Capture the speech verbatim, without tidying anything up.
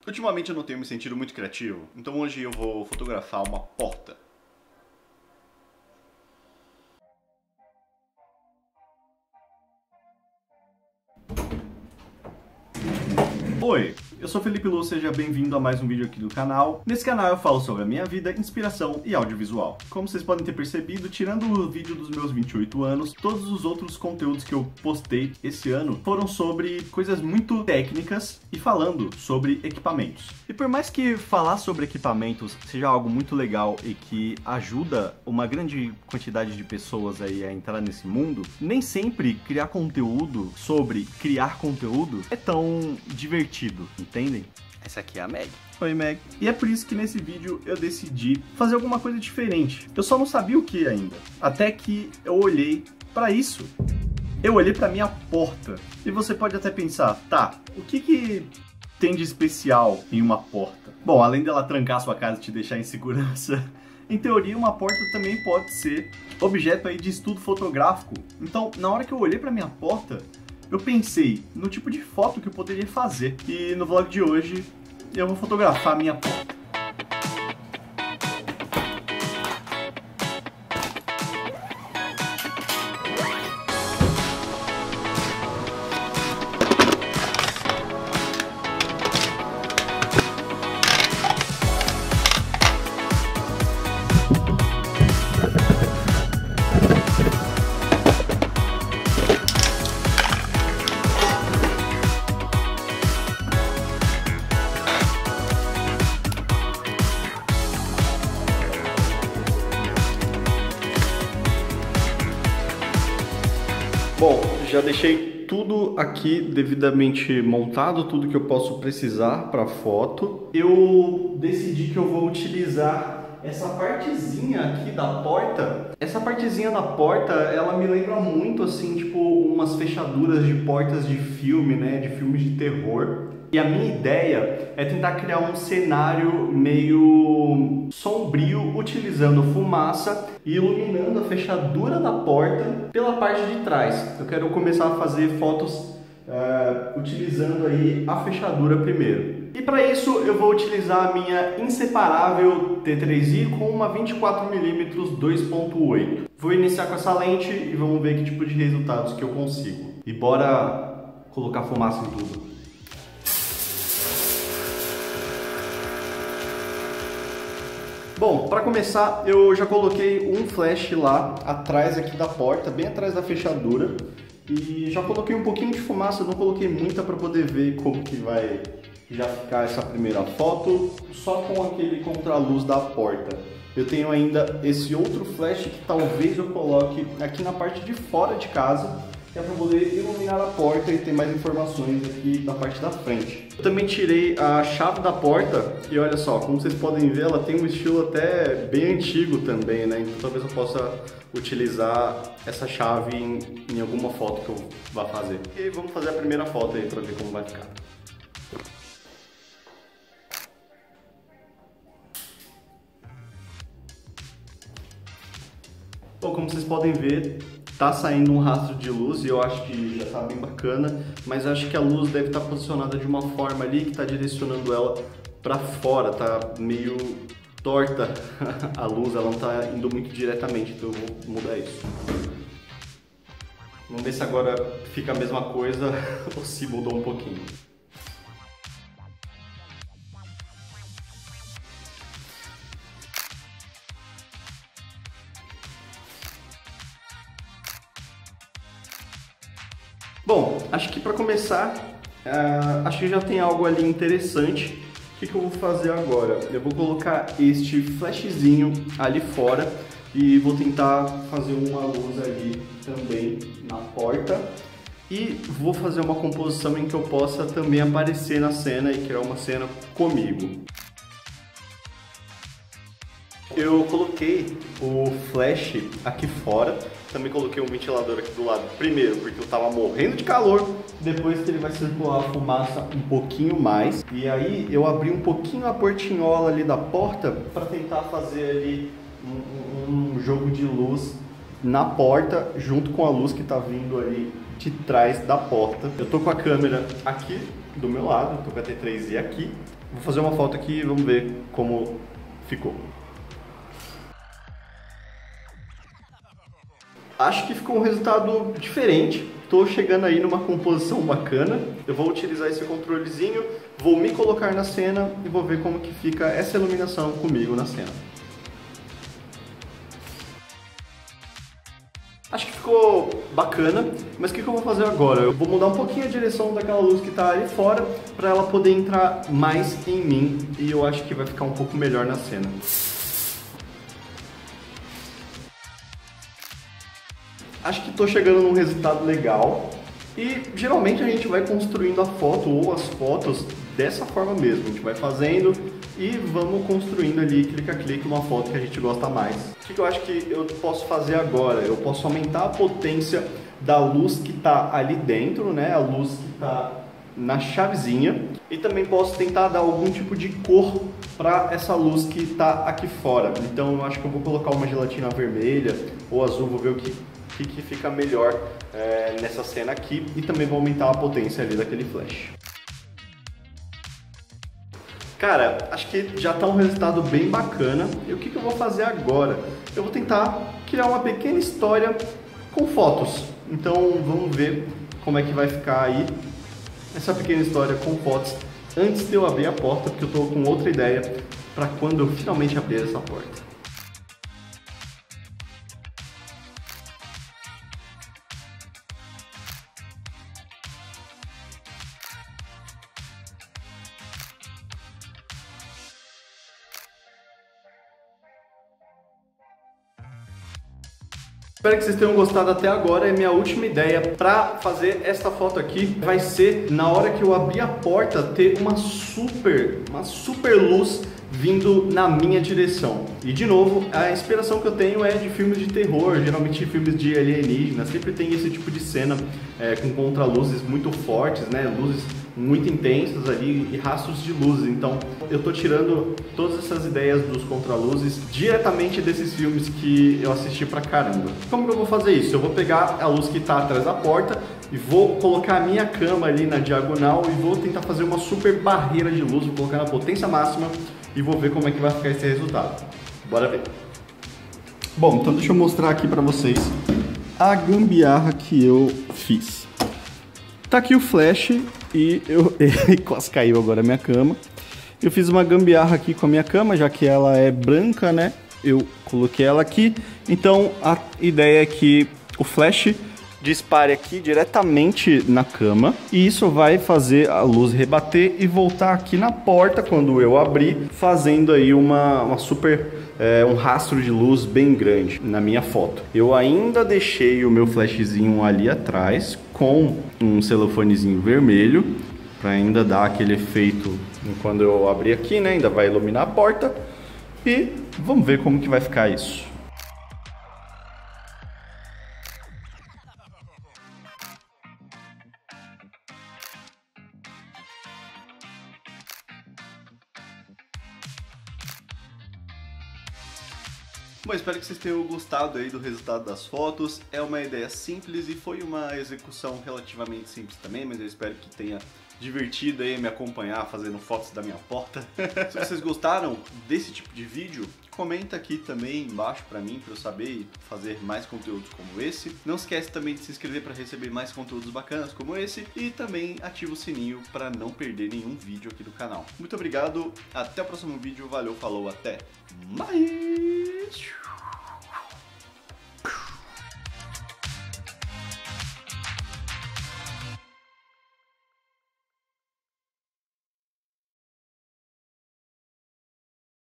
Ultimamente eu não tenho me sentido muito criativo, então hoje eu vou fotografar uma porta. Oi, eu sou Felipe Lu, seja bem-vindo a mais um vídeo aqui do canal. Nesse canal eu falo sobre a minha vida, inspiração e audiovisual. Como vocês podem ter percebido, tirando o vídeo dos meus vinte e oito anos, todos os outros conteúdos que eu postei esse ano foram sobre coisas muito técnicas e falando sobre equipamentos. E por mais que falar sobre equipamentos seja algo muito legal e que ajuda uma grande quantidade de pessoas aí a entrar nesse mundo, nem sempre criar conteúdo sobre criar conteúdo é tão divertido, entendem? Essa aqui é a Meg. Oi, Meg. E é por isso que nesse vídeo eu decidi fazer alguma coisa diferente. Eu só não sabia o que ainda. Até que eu olhei para isso. Eu olhei para minha porta. E você pode até pensar, tá, o que que tem de especial em uma porta? Bom, além dela trancar a sua casa e te deixar em segurança, em teoria uma porta também pode ser objeto aí de estudo fotográfico. Então, na hora que eu olhei para minha porta, eu pensei no tipo de foto que eu poderia fazer. E no vlog de hoje eu vou fotografar a minha porta. Bom, já deixei tudo aqui devidamente montado, tudo que eu posso precisar para foto. Eu decidi que eu vou utilizar essa partezinha aqui da porta. Essa partezinha da porta, ela me lembra muito assim, tipo, umas fechaduras de portas de filme, né, de filmes de terror. E a minha ideia é tentar criar um cenário meio sombrio, utilizando fumaça e iluminando a fechadura da porta pela parte de trás. Eu quero começar a fazer fotos uh, utilizando aí a fechadura primeiro. E para isso eu vou utilizar a minha inseparável T três i com uma vinte e quatro milímetros dois ponto oito. Vou iniciar com essa lente e vamos ver que tipo de resultados que eu consigo. E bora colocar fumaça em tudo. Bom, para começar, eu já coloquei um flash lá atrás aqui da porta, bem atrás da fechadura. E já coloquei um pouquinho de fumaça, não coloquei muita para poder ver como que vai já ficar essa primeira foto, só com aquele contraluz da porta. Eu tenho ainda esse outro flash que talvez eu coloque aqui na parte de fora de casa, que é para poder iluminar a porta e ter mais informações aqui da parte da frente. Eu também tirei a chave da porta e olha só, como vocês podem ver, ela tem um estilo até bem antigo também, né? Então talvez eu possa utilizar essa chave em, em alguma foto que eu vá fazer. E vamos fazer a primeira foto aí para ver como vai ficar. Bom, como vocês podem ver, tá saindo um rastro de luz e eu acho que já tá bem bacana, mas acho que a luz deve estar posicionada de uma forma ali que tá direcionando ela para fora, tá meio torta a luz, ela não tá indo muito diretamente, então eu vou mudar isso. Vamos ver se agora fica a mesma coisa ou se mudou um pouquinho. Bom, acho que para começar, uh, acho que já tem algo ali interessante. O que, que eu vou fazer agora? Eu vou colocar este flashzinho ali fora e vou tentar fazer uma luz ali também na porta. E vou fazer uma composição em que eu possa também aparecer na cena e criar uma cena comigo. Eu coloquei o flash aqui fora, também coloquei um ventilador aqui do lado, primeiro porque eu tava morrendo de calor, depois que ele vai circular a fumaça um pouquinho mais, e aí eu abri um pouquinho a portinhola ali da porta para tentar fazer ali um, um, um jogo de luz na porta, junto com a luz que tá vindo ali de trás da porta. Eu tô com a câmera aqui do meu lado, tô com a T três i aqui, Vou fazer uma foto aqui e vamos ver como ficou. Acho que ficou um resultado diferente. Estou chegando aí numa composição bacana. Eu vou utilizar esse controlezinho, vou me colocar na cena e vou ver como que fica essa iluminação comigo na cena. Acho que ficou bacana, mas o que, que eu vou fazer agora? Eu vou mudar um pouquinho a direção daquela luz que está ali fora para ela poder entrar mais em mim e eu acho que vai ficar um pouco melhor na cena. Acho que estou chegando num resultado legal e geralmente a gente vai construindo a foto ou as fotos dessa forma mesmo. A gente vai fazendo e vamos construindo ali, clica clica, uma foto que a gente gosta mais. O que eu acho que eu posso fazer agora? Eu posso aumentar a potência da luz que está ali dentro, né? A luz que está na chavezinha, e também posso tentar dar algum tipo de cor para essa luz que está aqui fora. Então eu acho que eu vou colocar uma gelatina vermelha ou azul, vou ver o que que, que fica melhor é, nessa cena aqui, e também vou aumentar a potência ali daquele flash. Cara, acho que já está um resultado bem bacana. E o que, que eu vou fazer agora? Eu vou tentar criar uma pequena história com fotos. Então vamos ver como é que vai ficar aí essa pequena história com fotos antes de eu abrir a porta, porque eu estou com outra ideia para quando eu finalmente abrir essa porta. Espero que vocês tenham gostado até agora. E minha última ideia para fazer esta foto aqui vai ser, na hora que eu abrir a porta, ter uma super, uma super luz vindo na minha direção. E de novo, a inspiração que eu tenho é de filmes de terror, geralmente filmes de alienígenas, sempre tem esse tipo de cena é, com contraluzes muito fortes, né? Luzes muito intensas ali e rastros de luzes. Então eu tô tirando todas essas ideias dos contraluzes diretamente desses filmes que eu assisti pra caramba. Como que eu vou fazer isso? Eu vou pegar a luz que tá atrás da porta e vou colocar a minha cama ali na diagonal e vou tentar fazer uma super barreira de luz, vou colocar na potência máxima e vou ver como é que vai ficar esse resultado. Bora ver. Bom, então deixa eu mostrar aqui pra vocês a gambiarra que eu fiz. Tá aqui o flash e eu quase caiu agora a minha cama. Eu fiz uma gambiarra aqui com a minha cama, já que ela é branca, né? Eu coloquei ela aqui. Então a ideia é que o flash dispare aqui diretamente na cama e isso vai fazer a luz rebater e voltar aqui na porta quando eu abrir, fazendo aí uma, uma super é, um rastro de luz bem grande na minha foto. Eu ainda deixei o meu flashzinho ali atrás com um celofanezinho vermelho para ainda dar aquele efeito quando eu abrir aqui, né? Ainda vai iluminar a porta e vamos ver como que vai ficar isso. Bom, espero que vocês tenham gostado aí do resultado das fotos. É uma ideia simples e foi uma execução relativamente simples também, mas eu espero que tenha divertido aí me acompanhar fazendo fotos da minha porta. Se vocês gostaram desse tipo de vídeo, comenta aqui também embaixo pra mim, pra eu saber fazer mais conteúdos como esse. Não esquece também de se inscrever para receber mais conteúdos bacanas como esse e também ativa o sininho para não perder nenhum vídeo aqui do canal. Muito obrigado, até o próximo vídeo, valeu, falou, até mais!